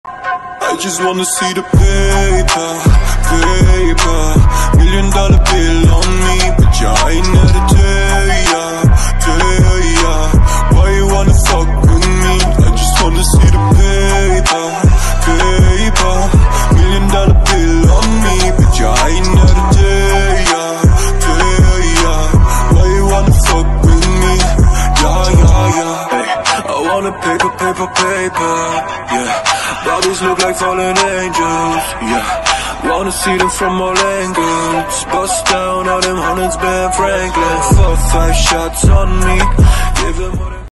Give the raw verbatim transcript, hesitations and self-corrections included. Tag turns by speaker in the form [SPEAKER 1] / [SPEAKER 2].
[SPEAKER 1] I just wanna see the paper, paper. Million dollar bill on me, but you ain't there to tell ya, tell ya. Why you wanna fuck with me? I just wanna see the paper, paper. Million dollar bill on me, but you ain't there to tell ya, tell ya. Why you wanna fuck with me? Yeah, yeah, yeah. Hey, I wanna paper, paper, paper, yeah. Bodies look like fallen angels, yeah. Wanna see them from all angles. Bust down all them hundreds, Ben Franklin. Four, five shots on me. Give them